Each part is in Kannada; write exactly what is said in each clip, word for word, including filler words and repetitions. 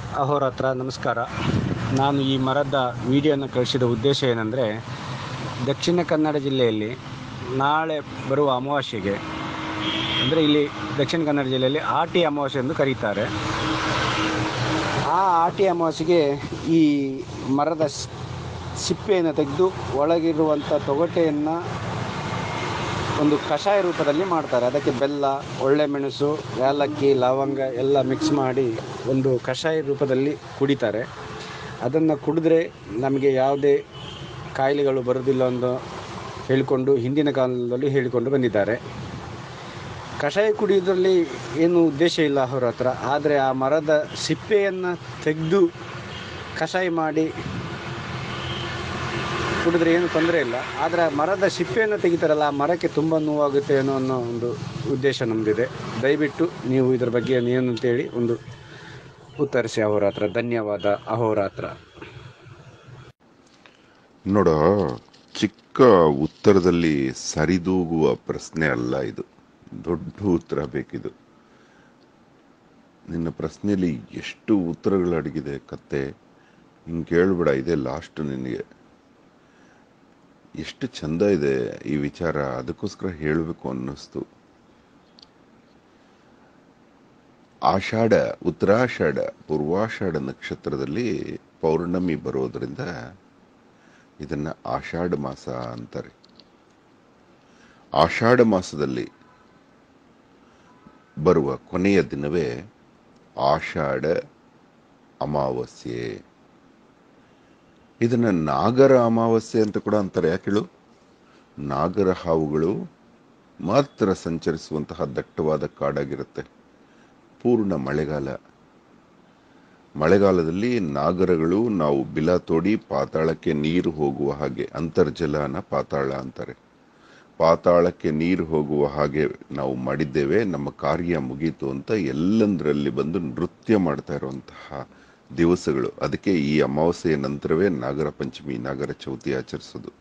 ಅಹೋರಾತ್ರ ನಮಸ್ಕಾರ. ನಾನು ಈ ಮರದ ವಿಡಿಯೋನ ಕಳಿಸಿದ ಉದ್ದೇಶ ಏನಂದರೆ, ದಕ್ಷಿಣ ಕನ್ನಡ ಜಿಲ್ಲೆಯಲ್ಲಿ ನಾಳೆ ಬರುವ ಅಮಾವಾಸ್ಯೆಗೆ, ಅಂದರೆ ಇಲ್ಲಿ ದಕ್ಷಿಣ ಕನ್ನಡ ಜಿಲ್ಲೆಯಲ್ಲಿ ಆಟಿ ಅಮಾವಾಸ್ಯೆ ಎಂದು ಕರೀತಾರೆ. ಆ ಆಟಿ ಅಮಾವಾಸ್ಯೆಗೆ ಈ ಮರದ ಸಿಪ್ಪೆಯನ್ನು ತೆಗೆದು ಒಳಗಿರುವಂಥ ತೊಗಟೆಯನ್ನು ಒಂದು ಕಷಾಯ ರೂಪದಲ್ಲಿ ಮಾಡ್ತಾರೆ. ಅದಕ್ಕೆ ಬೆಲ್ಲ, ಒಳ್ಳೆ ಮೆಣಸು, ಏಲಕ್ಕಿ, ಲವಂಗ ಎಲ್ಲ ಮಿಕ್ಸ್ ಮಾಡಿ ಒಂದು ಕಷಾಯ ರೂಪದಲ್ಲಿ ಕುಡಿತಾರೆ. ಅದನ್ನು ಕುಡಿದ್ರೆ ನಮಗೆ ಯಾವುದೇ ಕಾಯಿಲೆಗಳು ಬರುವುದಿಲ್ಲ ಎಂದು ಹೇಳಿಕೊಂಡು ಹಿಂದಿನ ಕಾಲದಲ್ಲಿ ಹೇಳಿಕೊಂಡು ಬಂದಿದ್ದಾರೆ. ಕಷಾಯ ಕುಡಿಯೋದ್ರಲ್ಲಿ ಏನು ಉದ್ದೇಶ ಇಲ್ಲ ಅವರ ಹತ್ರ. ಆದರೆ ಆ ಮರದ ಸಿಪ್ಪೆಯನ್ನು ತೆಗೆದು ಕಷಾಯ ಮಾಡಿ ಕುಡಿದ್ರೆ ಏನು ತೊಂದರೆ ಇಲ್ಲ. ಆದರೆ ಮರದ ಸಿಪ್ಪೆಯನ್ನು ತೆಗಿತಾರಲ್ಲ, ಆ ಮರಕ್ಕೆ ತುಂಬ ನೋವಾಗುತ್ತೆ ಏನೋ ಅನ್ನೋ ಒಂದು ಉದ್ದೇಶ ನಮ್ಮದಿದೆ. ದಯವಿಟ್ಟು ನೀವು ಇದರ ಬಗ್ಗೆ ಏನು ಅಂತೇಳಿ ಒಂದು ಉತ್ತರಿಸಿ ಅಹೋರಾತ್ರ. ಧನ್ಯವಾದ. ಅಹೋರಾತ್ರ. ನೋಡ, ಚಿಕ್ಕ ಉತ್ತರದಲ್ಲಿ ಸರಿದೂಗುವ ಪ್ರಶ್ನೆ ಅಲ್ಲ ಇದು, ದೊಡ್ಡ ಉತ್ತರ ಬೇಕಿದು. ನಿನ್ನ ಪ್ರಶ್ನೆಯಲ್ಲಿ ಎಷ್ಟು ಉತ್ತರಗಳು ಅಡಗಿದೆ ಕತ್ತೆ. ಹಿಂಗೆ ಕೇಳ್ಬೇಡ, ಇದೆ ಲಾಸ್ಟ್. ನಿನಗೆ ಎಷ್ಟು ಚಂದ ಇದೆ ಈ ವಿಚಾರ, ಅದಕ್ಕೋಸ್ಕರ ಹೇಳಬೇಕು ಅನ್ನಿಸ್ತು. ಆಷಾಢ, ಉತ್ತರಾಷಾಢ, ಪೂರ್ವಾಷಾಢ ನಕ್ಷತ್ರದಲ್ಲಿ ಪೌರ್ಣಮಿ ಬರೋದ್ರಿಂದ ಇದನ್ನ ಆಷಾಢ ಮಾಸ ಅಂತಾರೆ. ಆಷಾಢ ಮಾಸದಲ್ಲಿ ಬರುವ ಕೊನೆಯ ದಿನವೇ ಆಷಾಢ ಅಮಾವಾಸ್ಯೆ. ಇದನ್ನ ನಾಗರ ಅಮಾವಾಸ್ಯೆ ಅಂತ ಕೂಡ ಅಂತಾರೆ. ಯಾಕೇಳು? ನಾಗರ ಹಾವುಗಳು ಮಾತ್ರ ಸಂಚರಿಸುವಂತಹ ದಟ್ಟವಾದ ಕಾಡಾಗಿರುತ್ತೆ. ಪೂರ್ಣ ಮಳೆಗಾಲ. ಮಳೆಗಾಲದಲ್ಲಿ ನಾಗರಗಳು ನಾವು ಬಿಲ ತೋಡಿ ಪಾತಾಳಕ್ಕೆ ನೀರು ಹೋಗುವ ಹಾಗೆ, ಅಂತರ್ಜಲನ ಪಾತಾಳ ಅಂತಾರೆ, ಪಾತಾಳಕ್ಕೆ ನೀರು ಹೋಗುವ ಹಾಗೆ ನಾವು ಮಾಡಿದ್ದೇವೆ, ನಮ್ಮ ಕಾರ್ಯ ಮುಗೀತು ಅಂತ ಎಲ್ಲಂದರಲ್ಲಿ ಬಂದು ನೃತ್ಯ ಮಾಡ್ತಾ ಇರುವಂತಹ ದಿವಸಗಳು. ಅದಕ್ಕೆ ಈ ಅಮಾವಾಸ್ಯೆಯ ನಂತರವೇ ನಾಗರ ಪಂಚಮಿ, ನಾಗರ ಚೌತಿ ಆಚರಿಸೋದು.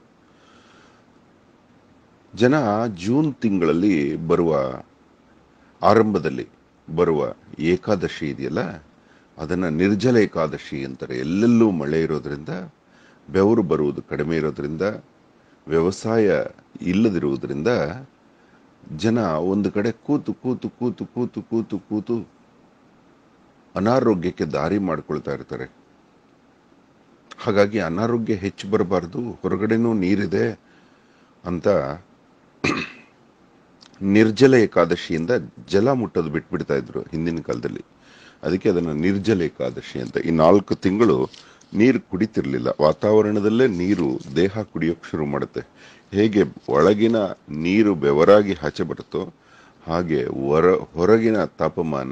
ಜನ ಜೂನ್ ತಿಂಗಳಲ್ಲಿ ಬರುವ ಆರಂಭದಲ್ಲಿ ಬರುವ ಏಕಾದಶಿ ಇದೆಯಲ್ಲ, ಅದನ್ನ ನಿರ್ಜಲ ಏಕಾದಶಿ ಅಂತಾರೆ. ಎಲ್ಲೆಲ್ಲೂ ಮಳೆ ಇರೋದ್ರಿಂದ, ಬೆವರು ಬರುವುದು ಕಡಿಮೆ ಇರೋದ್ರಿಂದ, ವ್ಯವಸಾಯ ಇಲ್ಲದಿರುವುದರಿಂದ ಜನ ಒಂದು ಕಡೆ ಕೂತು ಕೂತು ಕೂತು ಕೂತು ಕೂತು ಕೂತು ಅನಾರೋಗ್ಯಕ್ಕೆ ದಾರಿ ಮಾಡ್ಕೊಳ್ತಾ ಇರ್ತಾರೆ. ಹಾಗಾಗಿ ಅನಾರೋಗ್ಯ ಹೆಚ್ಚು ಬರಬಾರ್ದು, ಹೊರಗಡೆನೂ ನೀರಿದೆ ಅಂತ ನಿರ್ಜಲ ಏಕಾದಶಿಯಿಂದ ಜಲ ಮುಟ್ಟೋದು ಬಿಟ್ಬಿಡ್ತಾ ಇದ್ರು ಹಿಂದಿನ ಕಾಲದಲ್ಲಿ. ಅದಕ್ಕೆ ಅದನ್ನ ನಿರ್ಜಲ ಏಕಾದಶಿ ಅಂತ. ಈ ನಾಲ್ಕು ತಿಂಗಳು ನೀರು ಕುಡಿತಿರ್ಲಿಲ್ಲ. ವಾತಾವರಣದಲ್ಲೇ ನೀರು ದೇಹ ಕುಡಿಯೋಕೆ ಶುರು ಮಾಡುತ್ತೆ. ಹೇಗೆ ಒಳಗಿನ ನೀರು ಬೆವರಾಗಿ ಆಚೆ ಬರುತ್ತೋ ಹಾಗೆ ಹೊರ ಹೊರಗಿನ ತಾಪಮಾನ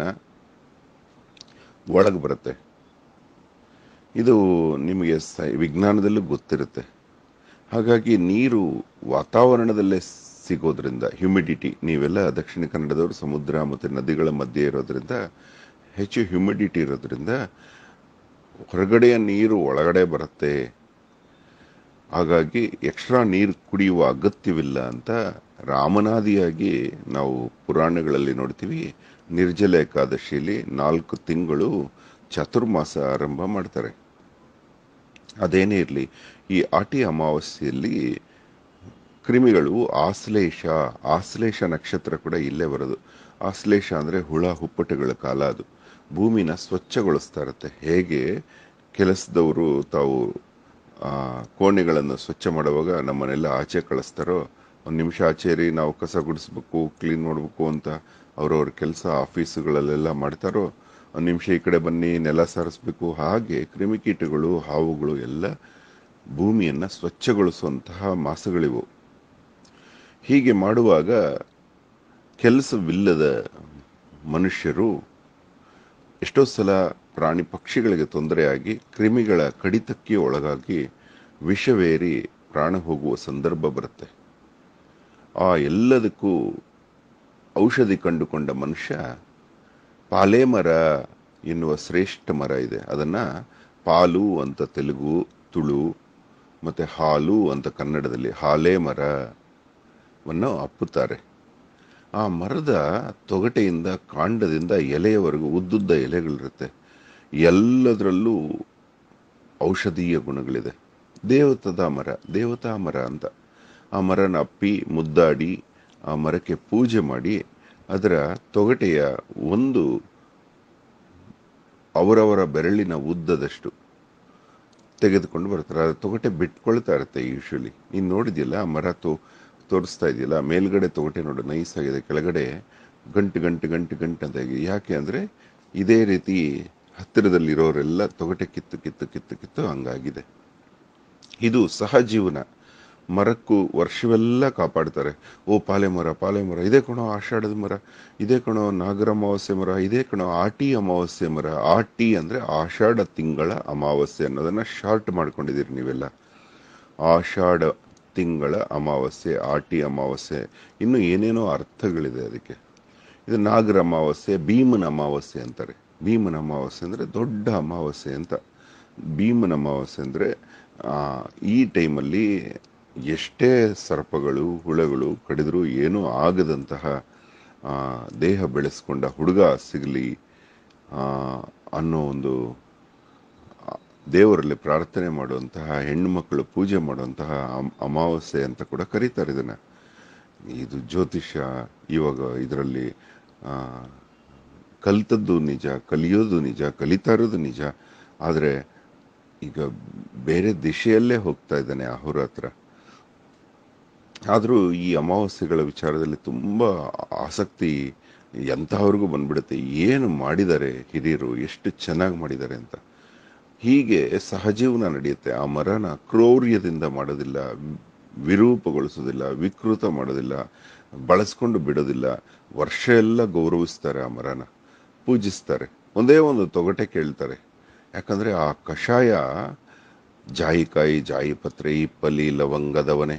ಒಳಗೆ ಬರುತ್ತೆ. ಇದು ನಿಮಗೆ ವಿಜ್ಞಾನದಲ್ಲೂ ಗೊತ್ತಿರುತ್ತೆ. ಹಾಗಾಗಿ ನೀರು ವಾತಾವರಣದಲ್ಲೇ ಸಿಗೋದ್ರಿಂದ, ಹ್ಯುಮಿಡಿಟಿ, ನೀವೆಲ್ಲ ದಕ್ಷಿಣ ಕನ್ನಡದವರು ಸಮುದ್ರ ಮತ್ತು ನದಿಗಳ ಮಧ್ಯೆ ಇರೋದ್ರಿಂದ ಹೆಚ್ಚು ಹ್ಯುಮಿಡಿಟಿ ಇರೋದ್ರಿಂದ ಹೊರಗಡೆಯ ನೀರು ಒಳಗಡೆ ಬರುತ್ತೆ. ಹಾಗಾಗಿ ಎಕ್ಸ್ಟ್ರಾ ನೀರು ಕುಡಿಯುವ ಅಗತ್ಯವಿಲ್ಲ ಅಂತ ರಾಮನಾದಿಯಾಗಿ ನಾವು ಪುರಾಣಗಳಲ್ಲಿ ನೋಡ್ತೀವಿ. ನಿರ್ಜಲ ಏಕಾದಶಿಯಲ್ಲಿ ನಾಲ್ಕು ತಿಂಗಳು ಚಾತುರ್ಮಾಸ ಆರಂಭ ಮಾಡ್ತಾರೆ. ಅದೇನೇ ಇರಲಿ, ಈ ಆಟಿ ಅಮಾವಾಸ್ಯೆಯಲ್ಲಿ ಕ್ರಿಮಿಗಳು ಆಶ್ಲೇಷ, ಆಶ್ಲೇಷ ನಕ್ಷತ್ರ ಕೂಡ ಇಲ್ಲೇ ಬರೋದು. ಆಶ್ಲೇಷ ಅಂದರೆ ಹುಳ ಹುಪ್ಪಟೆಗಳ ಕಾಲ. ಅದು ಭೂಮಿನ ಸ್ವಚ್ಛಗೊಳಿಸ್ತಾ ಇರುತ್ತೆ. ಹೇಗೆ ಕೆಲಸದವರು ತಾವು ಕೋಣೆಗಳನ್ನು ಸ್ವಚ್ಛ ಮಾಡುವಾಗ ನಮ್ಮನ್ನೆಲ್ಲ ಆಚೆ ಕಳಿಸ್ತಾರೋ, ಒಂದು ನಿಮಿಷ ಆಚೆರಿ ನಾವು ಕಸ ಗುಡಿಸ್ಬೇಕು, ಕ್ಲೀನ್ ಮಾಡಬೇಕು ಅಂತ ಅವ್ರವ್ರ ಕೆಲಸ ಆಫೀಸುಗಳಲ್ಲೆಲ್ಲ ಮಾಡ್ತಾರೋ, ಒಂದು ನಿಮಿಷ ಈ ಕಡೆ ಬನ್ನಿ ನೆಲ ಸಾರಿಸ್ಬೇಕು, ಹಾಗೆ ಕ್ರಿಮಿಕೀಟಗಳು, ಹಾವುಗಳು ಎಲ್ಲ ಭೂಮಿಯನ್ನು ಸ್ವಚ್ಛಗೊಳಿಸುವಂತಹ ಮಾಸಗಳಿವು. ಹೀಗೆ ಮಾಡುವಾಗ ಕೆಲಸವಿಲ್ಲದ ಮನುಷ್ಯರು ಎಷ್ಟೋ ಸಲ ಪ್ರಾಣಿ ಪಕ್ಷಿಗಳಿಗೆ ತೊಂದರೆಯಾಗಿ ಕ್ರಿಮಿಗಳ ಕಡಿತಕ್ಕೆ ಒಳಗಾಗಿ ವಿಷವೇರಿ ಪ್ರಾಣ ಹೋಗುವ ಸಂದರ್ಭ ಬರುತ್ತೆ. ಆ ಎಲ್ಲದಕ್ಕೂ ಔಷಧಿ ಕಂಡುಕೊಂಡ ಮನುಷ್ಯ ಪಾಲೆ ಮರ ಎನ್ನುವ ಶ್ರೇಷ್ಠ ಮರ ಇದೆ. ಅದನ್ನ ಪಾಲು ಅಂತ ತೆಲುಗು, ತುಳು ಮತ್ತೆ ಹಾಲು ಅಂತ ಕನ್ನಡದಲ್ಲಿ ಹಾಲೆ ಮರವನ್ನು ಅಪ್ಪುತ್ತಾರೆ. ಆ ಮರದ ತೊಗಟೆಯಿಂದ ಕಾಂಡದಿಂದ ಎಲೆಯವರೆಗೂ ಉದ್ದುದ್ದ ಎಲೆಗಳಿರುತ್ತೆ. ಎಲ್ಲದರಲ್ಲೂ ಔಷಧೀಯ ಗುಣಗಳಿದೆ. ದೇವತದ ಮರ, ದೇವತಾ ಮರ ಅಂತ. ಆ ಮರನ ಅಪ್ಪಿ ಮುದ್ದಾಡಿ ಆ ಮರಕ್ಕೆ ಪೂಜೆ ಮಾಡಿ ಅದರ ತೊಗಟೆಯ ಒಂದು ಅವರವರ ಬೆರಳಿನ ಉದ್ದದಷ್ಟು ತೆಗೆದುಕೊಂಡು ಬರ್ತಾರೆ. ಅದು ತೊಗಟೆ ಬಿಟ್ಕೊಳ್ತಾ ಇರುತ್ತೆ ಯೂಶಲಿ. ನೀನು ನೋಡಿದ್ಯಲ್ಲ ಆ ಮರ ತೋ ತೋರಿಸ್ತಾ ಇದೆಯಲ್ಲ, ಮೇಲ್ಗಡೆ ತೊಗಟೆ ನೋಡು ನೈಸ್ ಆಗಿದೆ, ಕೆಳಗಡೆ ಗಂಟು ಗಂಟು ಗಂಟು ಗಂಟು ಅಂತ ಆಗಿದೆ. ಯಾಕೆ ಅಂದರೆ ಇದೇ ರೀತಿ ಹತ್ತಿರದಲ್ಲಿರೋರೆಲ್ಲ ತೊಗಟೆ ಕಿತ್ತು ಕಿತ್ತು ಕಿತ್ತು ಕಿತ್ತು ಹಂಗಾಗಿದೆ. ಇದು ಸಹಜೀವನ. ಮರಕ್ಕೂ ವರ್ಷವೆಲ್ಲ ಕಾಪಾಡ್ತಾರೆ. ಓ ಪಾಲೆ ಮರ ಪಾಲೆ ಮರ, ಇದೇ ಕಣೋ ಆಷಾಢದ ಮರ, ಇದೇ ಕಣೋ ನಾಗರ ಅಮಾವಾಸ್ಯೆ ಮರ, ಇದೇ ಕಣೋ ಆಟಿ ಅಮಾವಾಸ್ಯೆ ಮರ. ಆಟಿ ಅಂದರೆ ಆಷಾಢ ತಿಂಗಳ ಅಮಾವಾಸ್ಯೆ ಅನ್ನೋದನ್ನ ಶಾರ್ಟ್ ಮಾಡ್ಕೊಂಡಿದ್ದೀರಿ ನೀವೆಲ್ಲ. ಆಷಾಢ ತಿಂಗಳ ಅಮಾವಾಸ್ಯೆ, ಆಟಿ ಅಮಾವಾಸ್ಯೆ, ಇನ್ನು ಏನೇನೋ ಅರ್ಥಗಳಿದೆ ಅದಕ್ಕೆ. ಇದು ನಾಗರ ಅಮಾವಾಸ್ಯೆ, ಭೀಮನ ಅಮಾವಾಸ್ಯೆ ಅಂತಾರೆ. ಭೀಮನ ಅಮಾವಾಸ್ಯೆ ಅಂದರೆ ದೊಡ್ಡ ಅಮಾವಾಸ್ಯೆ ಅಂತ. ಭೀಮನ ಅಮಾವಾಸ್ಯೆ ಅಂದರೆ ಈ ಟೈಮಲ್ಲಿ ಎಷ್ಟೇ ಸರ್ಪಗಳು ಹುಳಗಳು ಕಡಿದರೂ ಏನೂ ಆಗದಂತಹ ದೇಹ ಬೆಳೆಸ್ಕೊಂಡ ಹುಡುಗ ಸಿಗಲಿ ಅನ್ನೋ ಒಂದು ದೇವರಲ್ಲಿ ಪ್ರಾರ್ಥನೆ ಮಾಡುವಂತಹ, ಹೆಣ್ಣು ಮಕ್ಕಳು ಪೂಜೆ ಮಾಡುವಂತಹ ಅಮಾವಾಸ್ಯೆ ಅಂತ ಕೂಡ ಕರೀತಾರೆ ಇದನ್ನ. ಇದು ಜ್ಯೋತಿಷ್ಯ ಇವಾಗ ಇದರಲ್ಲಿ ಕಲಿತದ್ದು ನಿಜ, ಕಲಿಯೋದು ನಿಜ, ಕಲಿತಾ ಇರೋದು ನಿಜ. ಆದರೆ ಈಗ ಬೇರೆ ದಿಶೆಯಲ್ಲೇ ಹೋಗ್ತಾ ಇದ್ದಾನೆ ಅಹೋರಾತ್ರ. ಆದರೂ ಈ ಅಮಾವಾಸ್ಯೆಗಳ ವಿಚಾರದಲ್ಲಿ ತುಂಬ ಆಸಕ್ತಿ ಎಂತಹವ್ರಿಗೂ ಬಂದ್ಬಿಡುತ್ತೆ. ಏನು ಮಾಡಿದ್ದಾರೆ ಹಿರಿಯರು, ಎಷ್ಟು ಚೆನ್ನಾಗಿ ಮಾಡಿದ್ದಾರೆ ಅಂತ. ಹೀಗೆ ಸಹಜೀವನ ನಡೆಯುತ್ತೆ. ಆ ಮರನ ಕ್ರೌರ್ಯದಿಂದ ಮಾಡೋದಿಲ್ಲ, ವಿರೂಪಗೊಳಿಸೋದಿಲ್ಲ, ವಿಕೃತ ಮಾಡೋದಿಲ್ಲ, ಬಳಸ್ಕೊಂಡು ಬಿಡೋದಿಲ್ಲ. ವರ್ಷ ಎಲ್ಲ ಗೌರವಿಸ್ತಾರೆ, ಆ ಮರನ ಪೂಜಿಸ್ತಾರೆ. ಒಂದೇ ಒಂದು ತೊಗಟೆ ಕೇಳ್ತಾರೆ. ಯಾಕಂದರೆ ಆ ಕಷಾಯ ಜಾಯಿಕಾಯಿ, ಜಾಯಿಪತ್ರೆ, ಇಪ್ಪಲಿ, ಲವಂಗದವನೆ,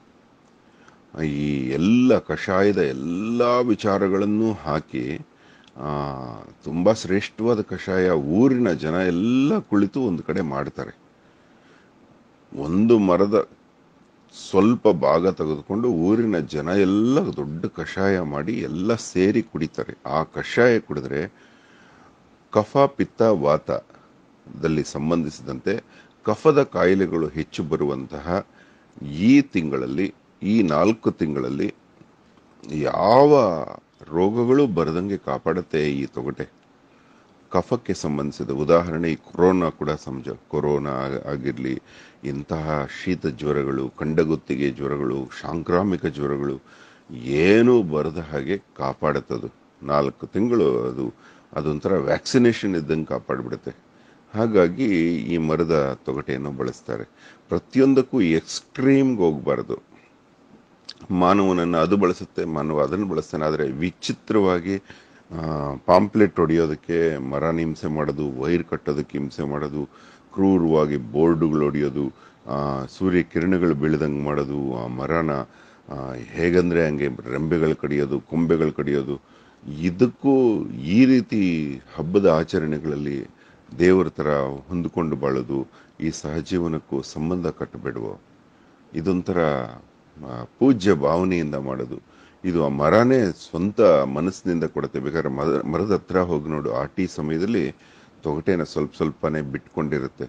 ಈ ಎಲ್ಲ ಕಷಾಯದ ಎಲ್ಲ ವಿಚಾರಗಳನ್ನು ಹಾಕಿ ತುಂಬ ಶ್ರೇಷ್ಠವಾದ ಕಷಾಯ ಊರಿನ ಜನ ಎಲ್ಲ ಕುಳಿತು ಒಂದು ಕಡೆ ಮಾಡ್ತಾರೆ. ಒಂದು ಮರದ ಸ್ವಲ್ಪ ಭಾಗ ತೆಗೆದುಕೊಂಡು ಊರಿನ ಜನ ಎಲ್ಲ ದೊಡ್ಡ ಕಷಾಯ ಮಾಡಿ ಎಲ್ಲ ಸೇರಿ ಕುಡಿತಾರೆ. ಆ ಕಷಾಯ ಕುಡಿದ್ರೆ ಕಫ ಪಿತ್ತ ವಾತದಲ್ಲಿ ಸಂಬಂಧಿಸಿದಂತೆ ಕಫದ ಕಾಯಿಲೆಗಳು ಹೆಚ್ಚು ಬರುವಂತಹ ಈ ತಿಂಗಳಲ್ಲಿ, ಈ ನಾಲ್ಕು ತಿಂಗಳಲ್ಲಿ ಯಾವ ರೋಗಗಳು ಬರದಂಗೆ ಕಾಪಾಡುತ್ತೆ ಈ ತೊಗಟೆ. ಕಫಕ್ಕೆ ಸಂಬಂಧಿಸಿದ ಉದಾಹರಣೆ ಈ ಕೊರೋನಾ ಕೂಡ ಸಮಜ ಕೊರೋನಾ ಆಗಿರಲಿ, ಇಂತಹ ಶೀತ ಜ್ವರಗಳು, ಕಂಡಗುತ್ತಿಗೆ ಜ್ವರಗಳು, ಸಾಂಕ್ರಾಮಿಕ ಜ್ವರಗಳು ಏನೂ ಬರದ ಹಾಗೆ ಕಾಪಾಡುತ್ತದು. ನಾಲ್ಕು ತಿಂಗಳು ಅದು ಅದೊಂಥರ ವ್ಯಾಕ್ಸಿನೇಷನ್ ಇದ್ದಂಗೆ ಕಾಪಾಡಿಬಿಡುತ್ತೆ. ಹಾಗಾಗಿ ಈ ಮರದ ತೊಗಟೆಯನ್ನು ಬಳಸ್ತಾರೆ. ಪ್ರತಿಯೊಂದಕ್ಕೂ ಎಕ್ಸ್ಟ್ರೀಮ್ಗೆ ಹೋಗಬಾರ್ದು. ಮಾನವನನ್ನು ಅದು ಬಳಸುತ್ತೆ, ಮಾನವ ಅದನ್ನು ಬಳಸ್ತಾನೆ. ಆದರೆ ವಿಚಿತ್ರವಾಗಿ ಪಾಂಪ್ಲೆಟ್ ಹೊಡೆಯೋದಕ್ಕೆ ಮರನ ಹಿಂಸೆ ಮಾಡೋದು, ವೈರ್ ಕಟ್ಟೋದಕ್ಕೆ ಹಿಂಸೆ ಮಾಡೋದು, ಕ್ರೂರವಾಗಿ ಬೋರ್ಡುಗಳು ಹೊಡೆಯೋದು, ಸೂರ್ಯ ಕಿರಣಗಳು ಬೀಳ್ದಂಗೆ ಮಾಡೋದು, ಆ ಮರನ ಹೇಗಂದರೆ ಹಂಗೆ ರೆಂಬೆಗಳು ಕಡಿಯೋದು, ಕೊಂಬೆಗಳು ಕಡಿಯೋದು, ಇದಕ್ಕೂ ಈ ರೀತಿ ಹಬ್ಬದ ಆಚರಣೆಗಳಲ್ಲಿ ದೇವರ ಥರ ಹೊಂದಿಕೊಂಡು ಬಾಳೋದು, ಈ ಸಹಜೀವನಕ್ಕೂ ಸಂಬಂಧ ಕಟ್ಟಬೇಡುವ. ಇದೊಂಥರ ಪೂಜ್ಯ ಭಾವನೆಯಿಂದ ಮಾಡೋದು. ಇದು ಆ ಮರನೇ ಸ್ವಂತ ಮನಸ್ಸಿನಿಂದ ಕೊಡುತ್ತೆ. ಬೇಕಾದ್ರೆ ಮರ ಮರದ ಹತ್ರ ಹೋಗಿ ನೋಡು, ಆಟಿ ಸಮಯದಲ್ಲಿ ತೊಗಟೆನ ಸ್ವಲ್ಪ ಸ್ವಲ್ಪನೇ ಬಿಟ್ಕೊಂಡಿರುತ್ತೆ.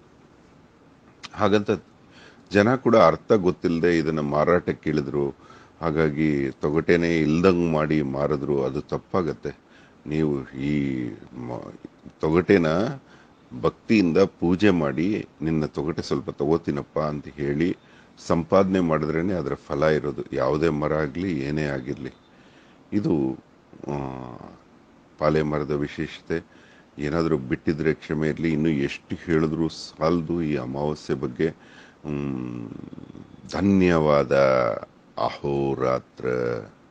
ಹಾಗಂತ ಜನ ಕೂಡ ಅರ್ಥ ಗೊತ್ತಿಲ್ಲದೆ ಇದನ್ನ ಮಾರಾಟಕ್ಕೆ ಇಳಿದ್ರು, ಹಾಗಾಗಿ ತೊಗಟೆನೇ ಇಲ್ದಂಗೆ ಮಾಡಿ ಮಾರಿದ್ರು, ಅದು ತಪ್ಪಾಗತ್ತೆ. ನೀವು ಈ ತೊಗಟೆನ ಭಕ್ತಿಯಿಂದ ಪೂಜೆ ಮಾಡಿ, ನಿನ್ನ ತೊಗಟೆ ಸ್ವಲ್ಪ ತಗೋತೀನಪ್ಪ ಅಂತ ಹೇಳಿ ಸಂಪಾದನೆ ಮಾಡಿದ್ರೇ ಅದರ ಫಲ ಇರೋದು. ಯಾವುದೇ ಮರ ಆಗಲಿ ಏನೇ ಆಗಿರಲಿ. ಇದು ಪಾಲೆ ಮರದ ವಿಶೇಷತೆ. ಏನಾದರೂ ಬಿಟ್ಟಿದ್ರೆ ಕ್ಷಮೆ ಇರಲಿ. ಇನ್ನು ಎಷ್ಟು ಹೇಳಿದ್ರು ಸಾಲದು ಈ ಅಮಾವಾಸ್ಯೆ ಬಗ್ಗೆ. ಧನ್ಯವಾದ. ಅಹೋರಾತ್ರ.